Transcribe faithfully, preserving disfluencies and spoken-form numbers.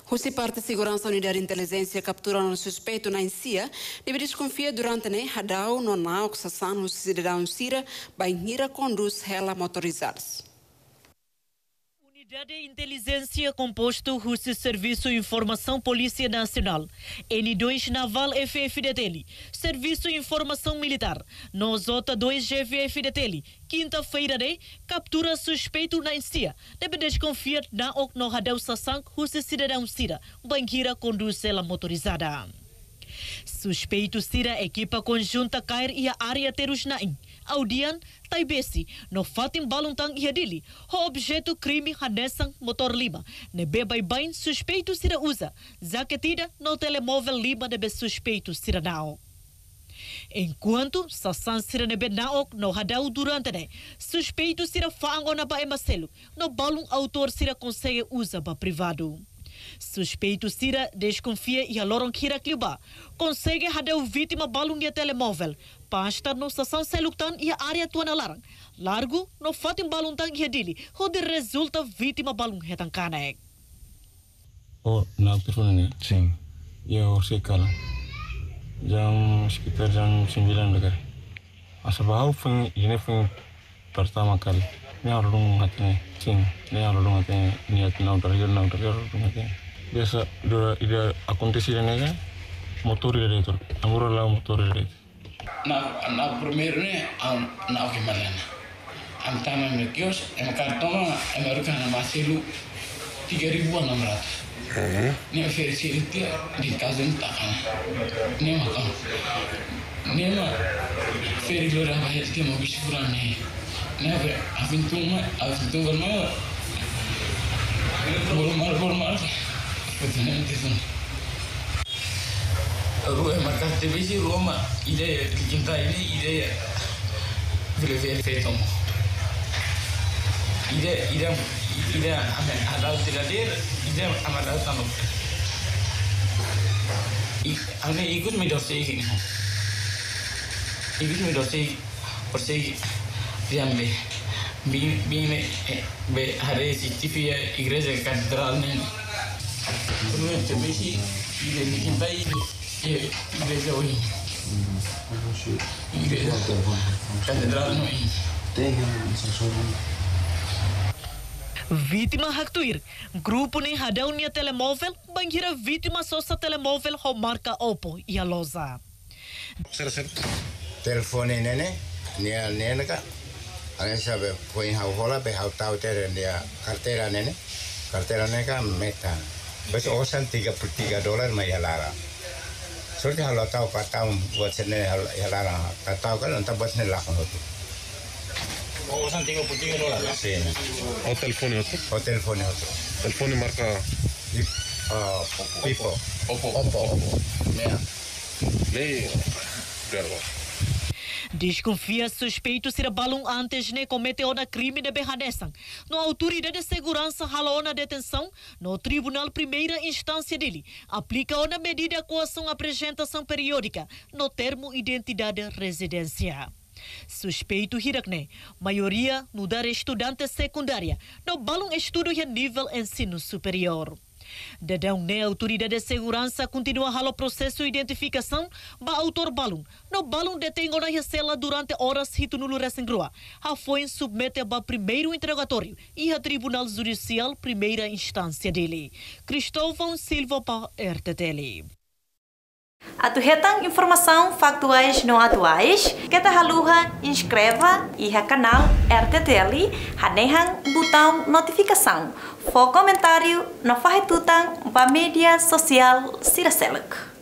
Husi parte de segurança unidade de inteligência capturou um suspeito na Encia, deve desconfiar durante ne hadau no nau que sasan husi cidadão Sira, bainhira conduz ela motorizados. Unidade de Inteligência composto do Serviço de Informação Polícia Nacional, N dois Naval F F D Teli, Serviço de Informação Militar, Nosota dois G F F D Teli, quinta-feira de captura suspeito na Encia, deve desconfiar na ok no hadau sasang husi cidadão Sira, banqueira conduz ela motorizada. Suspeito Sira equipa conjunta cair e a área terus naing. Audian, Taibesi, no fatim baluntang iadili, o objeto crime hanesang motor lima, nebe baibain suspeito Sira usa, zaquetida no telemóvel lima nebe suspeito Sira nao. Enquanto sasan Sira nebe naok no hadau durante ne, suspeito Sira faango na ba emaselo, no balung autor Sira consegue usa ba privado. Suspeito Sira desconfia e a lorong kira kliba, consegue hadau vítima balung e telemóvel, pasta no sasan seluktan e a área tuana larang, largo no fatim baluntang e dili, onde resulta vítima balung hetang kanek. Oh, na telefon ni? Sim. Eu sei kala. Jam sekitar jam sembilan dekat. Asal foi ini foi pertama kali. Ni orang hati sim. Ni orang hati ni hati nak dari nak dari orang hati. Biasa dua ida akontesi ni kan motor dia itu. Amor lah motor dia. Na na primeiro né na o que malana. Am tama me kios, em cartão, em americana maselu tiga ribu enam ratus. Ni ofereci itu di casa ni tak kan. Ni makan. Ni mah feri lora bahaya dia mau bisi kurang ni. Ni apa? Afin tunggu, afin tunggu mal. Boleh mal, boleh mal. Betul ni itu. Ruang markas T V sih Roma ide cinta ini ide beli fetom ide ide ide ada tidak dia ide amat ada tamu ane ikut medosei ini ikut medosei persegi dia be bi bi be hari C C T V igreja katedral ni ruang T V sih ide cinta ini igreja hoje. Igreja. Catedral não é. Tem essa Vítima haktuir. Grupo ni hadau nia telemóvel, bangira vítima sosa telemóvel ho marca Oppo e a loza. Telefone nene, nia nene ka. Ane sabe foi hau hola be hau tau tere nia cartera nene. Cartera nene ka meta. Bes osan tiga puluh tiga dolar mai lara. Soalnya kalau tahu tahu buat sini halara, tahu kan entah buat sini lakukan itu. Oh, san tiga puluh tiga dolar. Sim. O telefone outro? O telefone outro. Telefone marca Ah, Oppo. Oppo. Oppo. Meia. Lei. Garba. Desconfia suspeito ser balão antes de cometer o crime de Berranessan. No autoridade de segurança halou na detenção, no tribunal primeira instância dele, aplica uma medida de coação apresentação periódica, no termo identidade residência. Suspeito hirakne, maioria no dar estudante secundária, no balão estudo em nível ensino superior. Dadão ne autoridade de segurança continua halo processo de identificação ba autor balão. No balão detengo na cela durante horas hito nulo resengrua. Ha foi submete ba primeiro interrogatório e a tribunal judicial primeira instância dele. Cristóvão Silva para R T T L. Atuhetang informação factuais não atuais, kita haluha inscreva e ha canal R T T L, hanehang botão notificação, for comentário no fahetutang ba mídia social Siraseluk.